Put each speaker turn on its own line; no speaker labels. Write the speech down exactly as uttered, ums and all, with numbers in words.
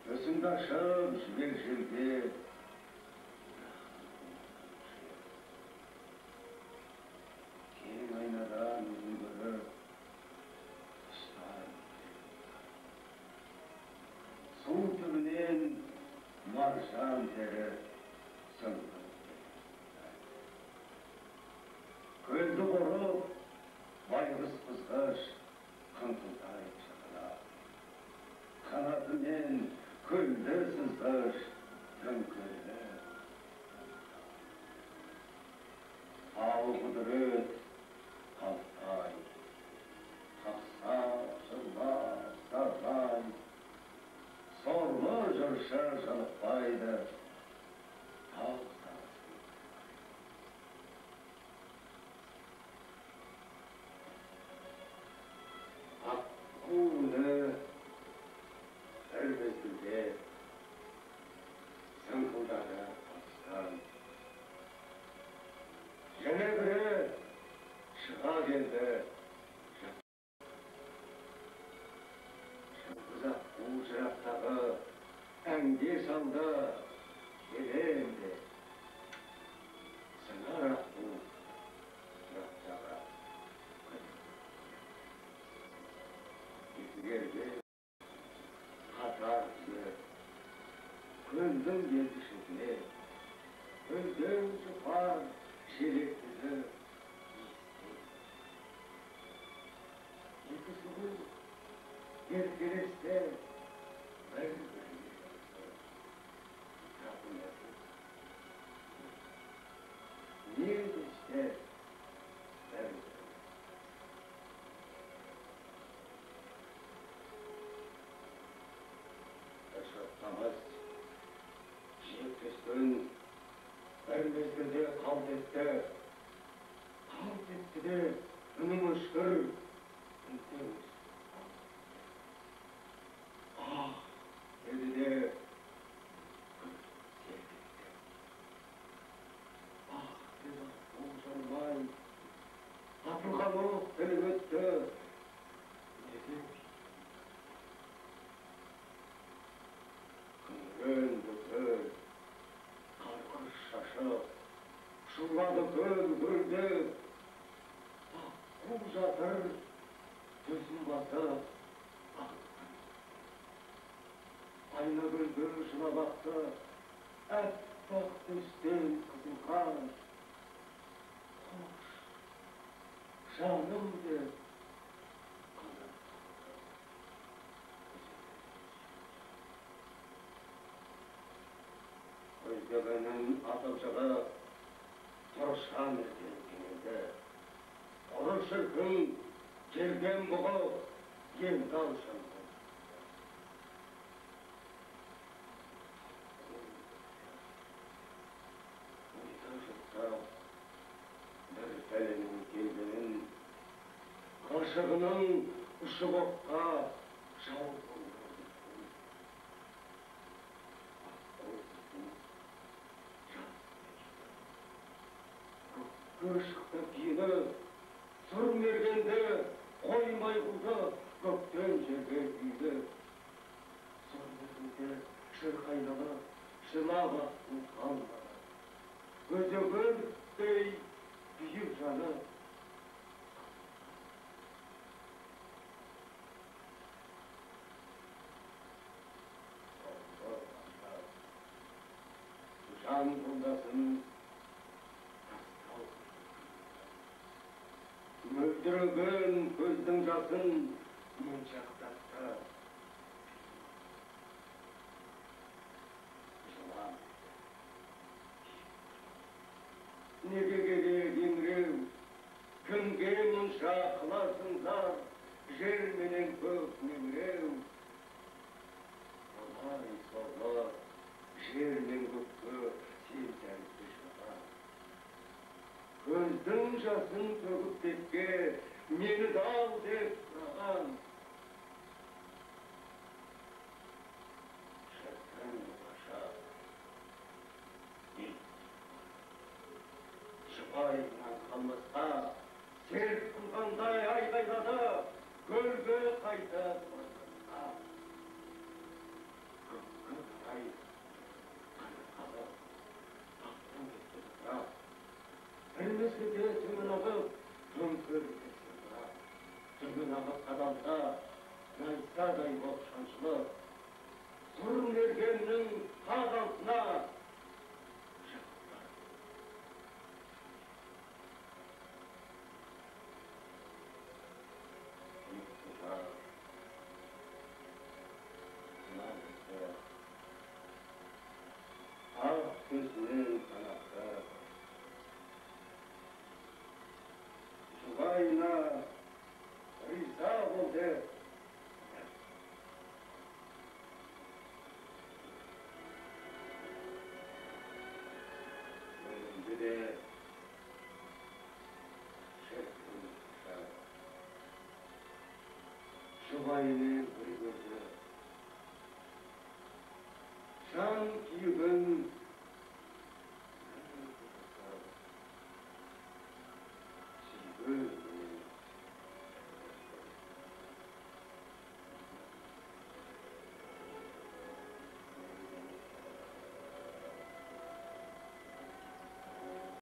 Gözümde aşağı жібершілде кең айнадан өзін көріп ұстан су түбінен маржан тері сыңғыр көлді қорып байғыз қызғыш қыңқылдай шақырап қанатымен көлді сызғыш төңкерілі тау құдірет қалтай қақсап жылап сарғай сорлы жыршы жалықпайды тау сағасын аққуыны бір мезгілде сыңқылдады алыстан және бірі шыға келді шыңғызақ қу жырақтағы әнге салды келемде сыңар аққу жырақтағы екілерге қатар жүріп көлдің белді шетіне көлдің жұпар желектігі екі сұлу еркелесте бір-біріне жақындасып не кеште бір-біріне Шаттамыз жиектескен бір мезгілде қалт етті. Қалт етті де үнің өшкір, үнтеміз. Ах, деді де күн селкетті. Ах, деді ол жармай, атылған оқ тіліп өтті. Неге күнген бүкіл қарқыш шашып шулады көл-көлде аққу жатыр төсін басып айнагүлді жылап ақты әппақ төстен қызылған қош жаным деп көздегенін атып жығып тұрышқан еркен кенелді. Ұры шіркін жерден бұғып енді алшынды. Ойда жұтта бір пәленің келгенін ғашығының ұшып оққа жауып Көшікті киіні, сұр мергенді, қоймай құлды, көктен жерге күйді. Сұр мергенді шыр қайналы, жылап аттың қалмады. Көзі көрдей күйіп жаны. Жан бұлдасын мөлдіреген көздің жасын моншақтатты. Жылам. Неге керек еңіреу, кімге мұнша қыласыңдар, жер менен көк меңіреу. Олай сорлы, жер мен көкке сен тәрізді шыға. Көздің жасын төгіп текке, мені дал деп сұраған. Шіркін қаша, жұпайынан қалмасқа, серт қылғандай айғайлады, көлге қайта бұрсынға. 사장이고 찬스는 구름 내리는 하강스나 아, 그것은 하나가 주가이나 의사보데 너희들의 셰프가 주가이는 그리고 저 참 기억은